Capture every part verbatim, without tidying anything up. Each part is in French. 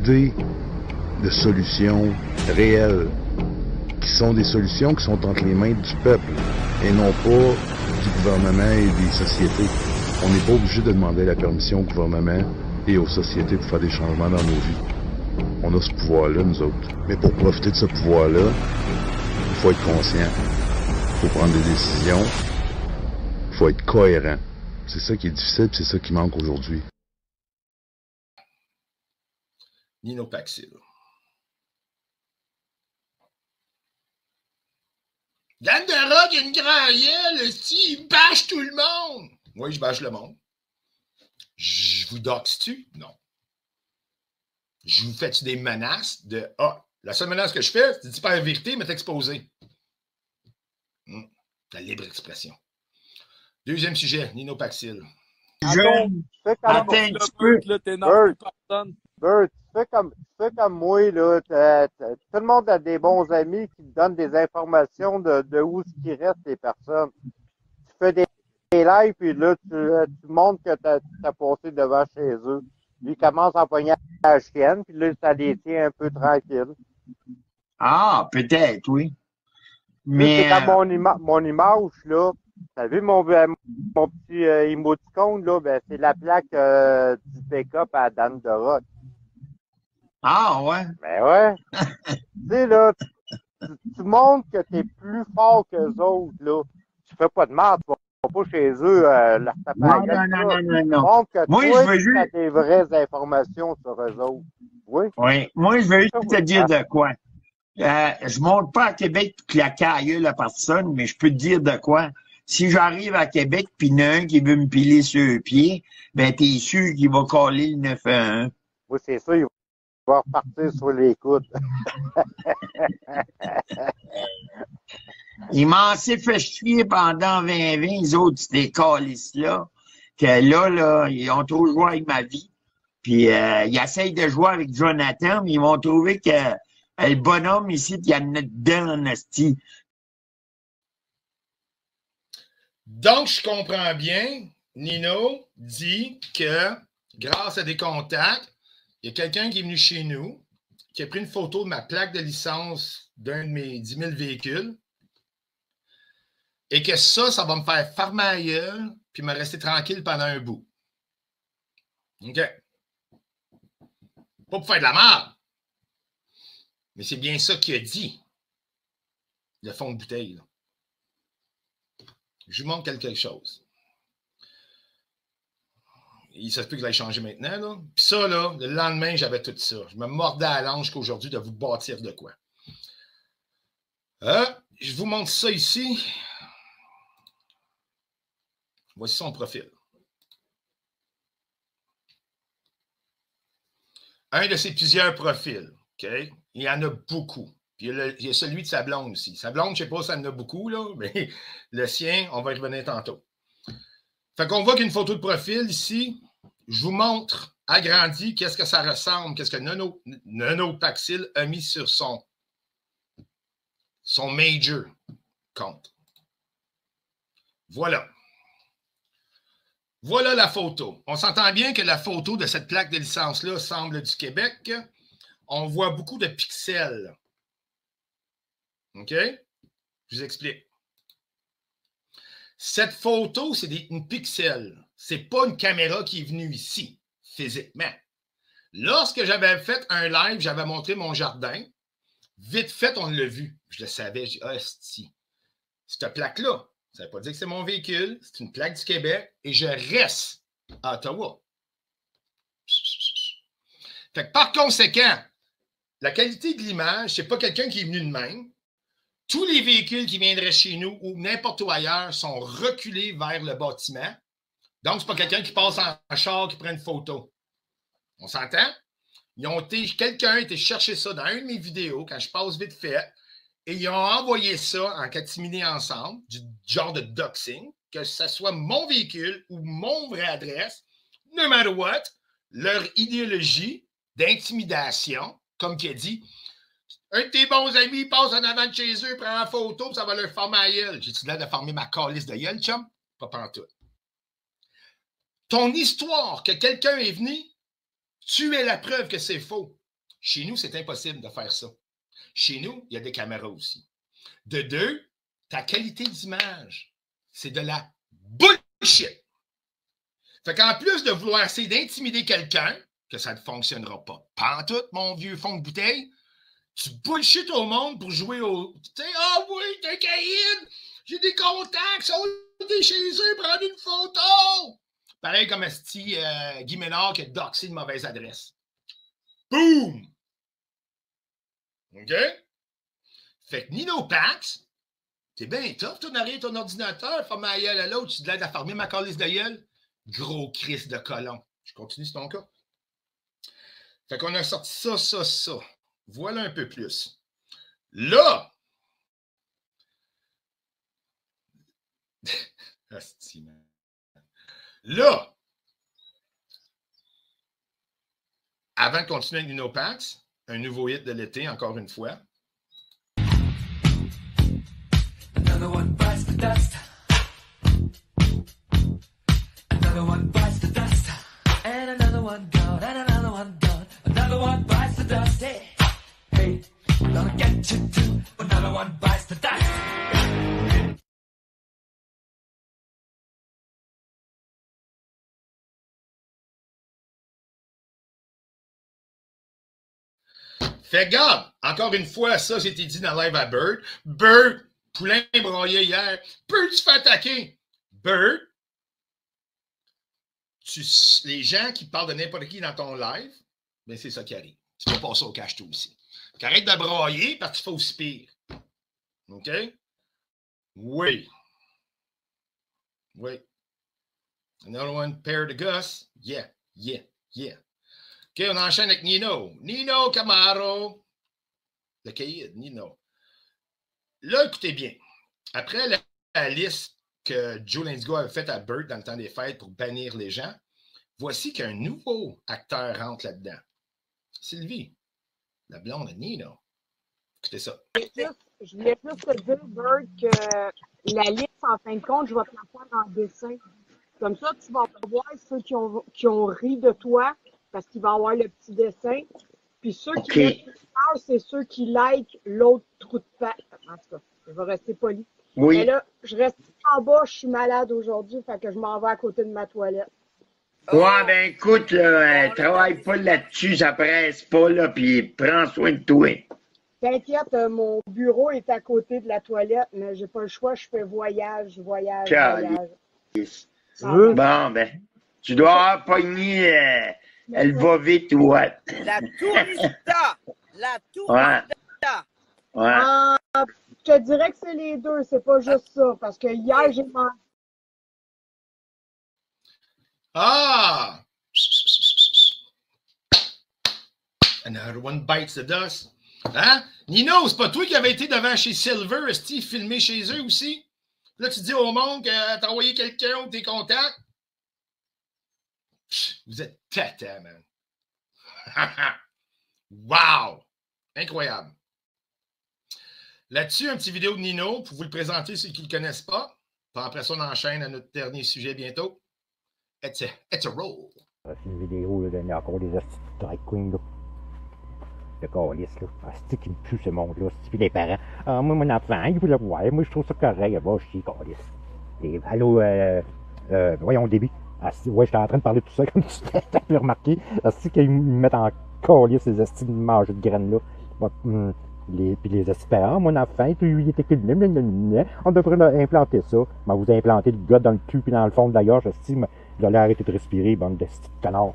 idées de solutions réelles, qui sont des solutions qui sont entre les mains du peuple et non pas du gouvernement et des sociétés. On n'est pas obligé de demander la permission au gouvernement et aux sociétés pour faire des changements dans nos vies. On a ce pouvoir-là, nous autres. Mais pour profiter de ce pouvoir-là, il faut être conscient. Il faut prendre des décisions. Il faut être cohérent. C'est ça qui est difficile, c'est ça qui manque aujourd'hui. Nino Paxil. Dan de Rock, il y a une grande gueule, si, il bâche tout le monde. Oui, je bâche le monde. Je vous doxe-tu? Non. Je vous fais-tu des menaces de « Ah, la seule menace que je fais, c'est de dire pas la vérité, mais t'exposer. Hum, » La libre expression. Deuxième sujet, Nino Paxil. Attends, tu fais comme Attends un petit peu. là, t'énerves personne. Bert, tu fais comme, tu fais comme moi, là. T'as- t'as- tout le monde a des bons amis qui te donnent des informations de, de où ce qui reste les personnes. Tu fais des, des lives, puis là, tu, euh, tu montres que t'as as passé devant chez eux. Lui, il commence à empoigner la chienne, puis là, ça les tient un peu tranquille. Ah, peut-être, oui. Mais... C'est Mais, comme euh, mon, ima mon image, là. T'as vu mon, mon petit euh, émoticône, là? Ben, c'est la plaque euh, du pick-up à Dan de Rock. ah, ouais. Ben ouais. Tu sais, là, tu, tu montres que t'es plus fort qu'eux autres, là. Tu fais pas de merde, tu vas pas chez eux euh, leur taper Non, à la non, gueule, non, ça. non, non, Tu non. montres que Moi, toi, je veux tu as juste, des vraies informations sur eux autres. Oui? oui. Moi, je veux juste te dire Ah, de quoi. Euh, je monte pas à Québec pour claquer à gueule à personne, mais je peux te dire de quoi. Si j'arrive à Québec pis il y en a un qui veut me piler sur le pied, ben, t'es sûr qu'il va coller le neuf un un. oui, c'est ça, il va repartir sur l'écoute. Ils m'ont assez fait chier pendant vingt vingt, les autres, ces calices-là, que là, là, ils ont trop joué avec ma vie. Puis, euh, ils essayent de jouer avec Jonathan, mais ils vont trouver que euh, le bonhomme ici, il y a notre dedans en esti. Donc, je comprends bien, Nino dit que grâce à des contacts, il y a quelqu'un qui est venu chez nous, qui a pris une photo de ma plaque de licence d'un de mes dix mille véhicules, et que ça, ça va me faire farmer la gueule, puis me rester tranquille pendant un bout. OK. Pas pour faire de la merde. Mais c'est bien ça qu'il a dit. Le fond de bouteille, là. Je vous montre quelque chose. Il se peut que je l'aille changer maintenant, là. Puis ça, là, le lendemain, j'avais tout ça. Je me mordais à l'ange qu'aujourd'hui de vous bâtir de quoi. Euh, je vous montre ça ici. Voici son profil. Un de ses plusieurs profils. OK? Il y en a beaucoup. Puis il y a, le, il y a celui de sa blonde aussi. Sa blonde, je ne sais pas si ça en a beaucoup, là, mais le sien, on va y revenir tantôt. Fait qu'on voit qu'une photo de profil ici, je vous montre agrandi qu'est-ce que ça ressemble, qu'est-ce que Nino, Nino Paxil a mis sur son, son major compte. Voilà. Voilà la photo. On s'entend bien que la photo de cette plaque de licence-là semble du Québec. On voit beaucoup de pixels. OK? Je vous explique. Cette photo, c'est une pixel. Ce n'est pas une caméra qui est venue ici, physiquement. Lorsque j'avais fait un live, j'avais montré mon jardin. Vite fait, on l'a vu. Je le savais. J'ai dit, ah, c'est cette plaque-là. Ça ne veut pas dire que c'est mon véhicule. C'est une plaque du Québec et je reste à Ottawa. Fait que par conséquent, la qualité de l'image, ce n'est pas quelqu'un qui est venu de même. Tous les véhicules qui viendraient chez nous ou n'importe où ailleurs sont reculés vers le bâtiment. Donc, ce n'est pas quelqu'un qui passe en char qui prend une photo. On s'entend? Ils ont été, quelqu'un a été chercher ça dans une de mes vidéos quand je passe vite fait et ils ont envoyé ça en catimini ensemble, du genre de doxing, que ce soit mon véhicule ou mon vraie adresse, no matter what, leur idéologie d'intimidation, comme qui a dit, un de tes bons amis passe en avant de chez eux, prend en photo, puis ça va leur former à gueule. J'ai-tu l'air de former ma calice de gueule, chum? Pas pantoute. Ton histoire que quelqu'un est venu, tu es la preuve que c'est faux. Chez nous, c'est impossible de faire ça. Chez nous, il y a des caméras aussi. De deux, ta qualité d'image, c'est de la bullshit. Fait qu'en plus de vouloir essayer d'intimider quelqu'un, que ça ne fonctionnera pas pantoute, mon vieux fond de bouteille, tu bullshit au monde pour jouer au... Tu sais, ah oh oui, t'es caïd, j'ai des contacts, ça va chez eux, prendre une photo. Pareil comme Esti euh, Guy Ménard qui a doxé une mauvaise adresse. Boum! OK? Fait que Nino Pax, t'es bien tough, toi, derrière ton ordinateur, faire ma gueule à l'autre, tu te l'aides à farmer ma calice de gueule. Gros Christ de colon. Je continue, c'est ton cas. Fait qu'on a sorti ça, ça, ça. Voilà un peu plus. Là! Là! Avant de continuer avec Nino Pax, un nouveau hit de l'été, encore une fois. Another one bites the dust. Another one bites the dust. And another one gone, and another one gone. Another one bites the dust. Hey, hey, gonna get you too. Another one bites the dust. Fait garde, encore une fois, ça, c'était dit dans live à Bird. Bird, poulain broyé hier. Bird, tu fais attaquer. Bird, tu, les gens qui parlent de n'importe qui dans ton live, ben c'est ça qui arrive. Tu peux passer au cache toi aussi. Arrête de broyer parce que tu fais aussi pire. OK? Oui. Oui. Another one pair de Gus. Yeah, yeah, yeah. OK, on enchaîne avec Nino. Nino Camaro. Le cahier, Nino. Là, écoutez bien. Après la, la liste que Joe Lindigo avait faite à Bird dans le temps des fêtes pour bannir les gens, voici qu'un nouveau acteur rentre là-dedans. Sylvie, la blonde de Nino. Écoutez ça. Je voulais plus te dire, Bird, que la liste, en fin de compte, je vais te la faire en dessin. Comme ça, tu vas voir ceux qui ont, qui ont ri de toi, parce qu'il va y avoir le petit dessin. Puis ceux qui okay. parlent, c'est ceux qui like l'autre trou de patte. En tout cas, je vais rester poli. Oui. Mais là, je reste en bas, je suis malade aujourd'hui, fait que je m'en vais à côté de ma toilette. Ouais, ben écoute, là, oh, travaille pas là-dessus, ça presse pas, là, puis prends soin de toi. T'inquiète, mon bureau est à côté de la toilette, mais j'ai pas le choix, je fais voyage, voyage, voyage. Ah, bon, ben, tu dois avoir pogné, euh, elle va vite, ouais. La tourista! La tourista! Ouais. ouais. Euh, je te dirais que c'est les deux, c'est pas juste ça, parce que hier, j'ai mangé. Ah! Another one bites the dust. Hein? Nino, c'est pas toi qui avais été devant chez Silver, Steve, filmé chez eux aussi? Là, tu dis au monde que t'as envoyé quelqu'un ou tes contacts? Vous êtes tata, man. Wow! Incroyable. Là-dessus, un petit vidéo de Nino pour vous le présenter ceux qui ne le connaissent pas. Puis après ça, on enchaîne à notre dernier sujet bientôt. It's a, it's a roll. C'est une vidéo, là, il y a encore des astuces de drag queen, là. Le calice, là. C'est qui me pue ce monde-là. Puis les parents. Ah, moi, mon enfant, il voulait voir. Moi, je trouve ça correct. Va chier, calice. Et, allô, euh, euh, voyons le début. Ah, si, ouais, j'étais en train de parler de tout ça, comme tu t'as pu remarquer. Ah, si qu'ils me mettent en calice ces astuces de manger de graines-là. Bon, hum, les, puis les astuces parents, mon enfant, il était filmé, on devrait implanter ça. Mais vous implanter le gars dans le cul puis dans le fond de la gorge, si, vous allez arrêter de respirer, bande de petits connards.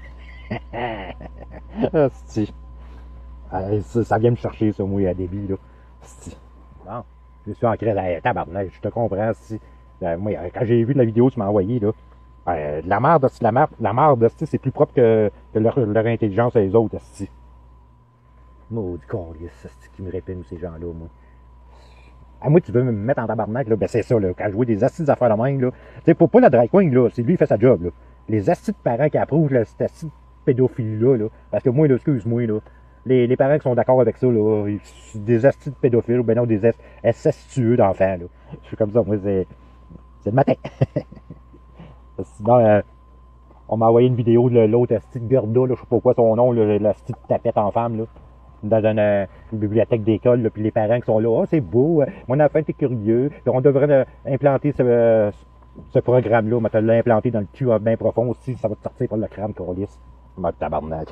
Asti. Euh, ça, ça vient me chercher, ça, moi, à début, là. Asti. Bon, je suis en crise à tabarnak, je te comprends, si. Euh, moi, quand j'ai vu la vidéo que tu m'as envoyée, là, euh, la merde, la merde, la merde, c'est plus propre que, que leur, leur intelligence à les autres, asti. Maudit calice, asti, qui me répètent, ces gens-là, moi. Ah, moi, tu veux me mettre en tabarnak, là, ben c'est ça, là, quand je vois des astis d'affaires de même, là. Tu sais, pour pas la drag queen, là, c'est lui qui fait sa job, là. Les astis de parents qui approuvent, là, cet astis de pédophilie-là, là. Parce que moi, là, excuse-moi, là, les, les parents qui sont d'accord avec ça, là, ils, des astis de pédophiles, ou ben non, des incestueux d'enfants, là. Je suis comme ça, moi, c'est, c'est le matin. Sinon, euh, On m'a envoyé une vidéo de l'autre petite Gerda, là, je sais pas quoi son nom, là, la petite tapette en femme, là, dans une, une bibliothèque d'école, là, puis les parents qui sont là, oh, c'est beau, mon enfant était curieux, puis on devrait euh, implanter ce, euh, ce programme-là, on va l'implanter dans le cul bien profond aussi, ça va te sortir par le crâne, câlisse. Ma tabarnak.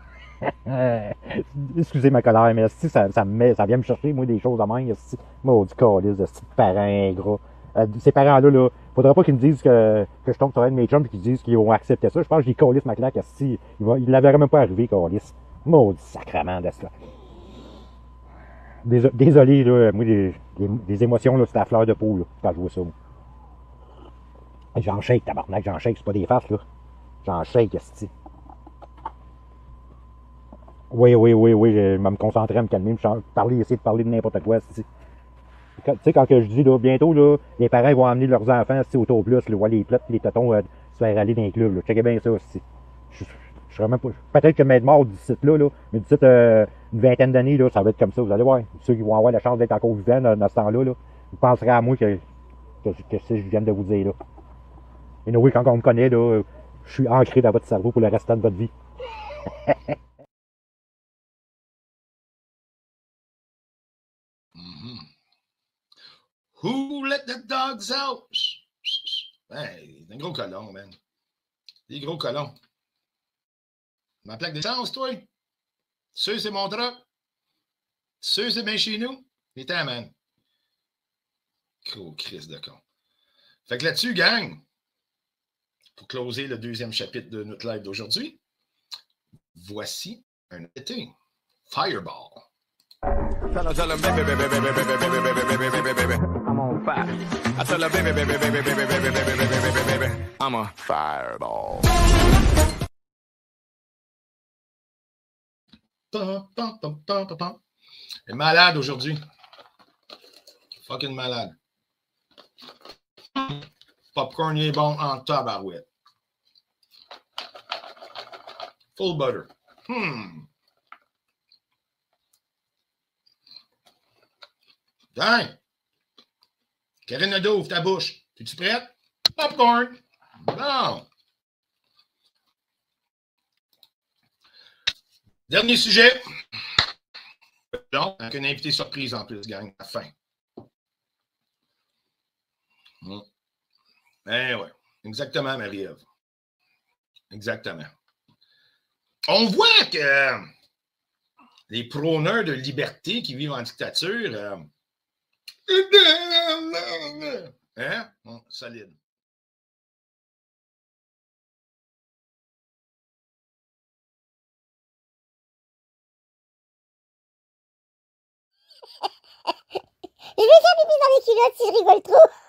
Excusez ma colère, mais si ça, ça me met, ça vient me chercher, moi, des choses à main, si, moi, du câlisse, de ce parent ingrat. Euh, ces parents-là, là, faudra pas qu'ils me disent que, que je tombe sur un de mes chums et qu'ils disent qu'ils vont accepter ça. Je pense que j'ai câlisse ma claque, si, il, va, il la verrait même pas arriver, câlisse. Maudit sacrement de ça. Désolé, là, moi, des, des, des émotions, là, c'est la fleur de peau, là, quand je vois ça, moi. J'en shake, tabarnak, j'en shake, c'est pas des farces, là. J'en shake, esti. Oui, oui, oui, oui, je vais me concentrer à me calmer, me parler, essayer de parler de n'importe quoi, esti. Tu sais, quand que je dis, là, bientôt, là, les parents vont emmener leurs enfants, esti, au Tour Plus, là, voir les plots, les totons, euh, se faire aller dans les clubs, là. Checkez bien ça, esti. Je, je serais même pas, peut-être que m'être mort d'ici là, là, mais d'ici euh, une vingtaine d'années, là, ça va être comme ça, vous allez voir. Ceux qui vont avoir la chance d'être encore vivants dans, dans ce temps-là, là, vous penserez à moi que, que, que c'est ce que je viens de vous dire, là. Et oui, quand on me connaît, là, je suis ancré dans votre cerveau pour le restant de votre vie. Mm-hmm. Who let the dogs out? Ben, c'est un gros colon, man. Des gros colons. Ma plaque d'essence, toi? Sûr, c'est mon truck? Sûr, c'est bien chez nous? Putain, man. Gros Christ de con. Fait que là-dessus, gang, pour closer le deuxième chapitre de notre live d'aujourd'hui, voici un été. Fireball. Tell her, tell her, baby, baby, baby, baby, baby, baby, baby, baby, baby, I'm on fire. I tell her, baby, baby, baby, baby, baby, baby, baby, baby, baby, I'm a fireball. Pam, pam, pam, pam, pam, pam. Elle est malade aujourd'hui. Fucking malade. Popcorn il est bon en tabarouette. Full butter. Hmm. Tiens! Karine Nadeau, ouvre ta bouche. Es-tu prête? Popcorn! Bon! Dernier sujet. Donc, avec une invitée surprise en plus, gang, à la fin. Hmm. Eh ouais, exactement, Marie-Ève. Exactement. On voit que les prôneurs de liberté qui vivent en dictature... Euh, Hein? Bon, solide. Je vais faire pipi dans les culottes si je rigole trop.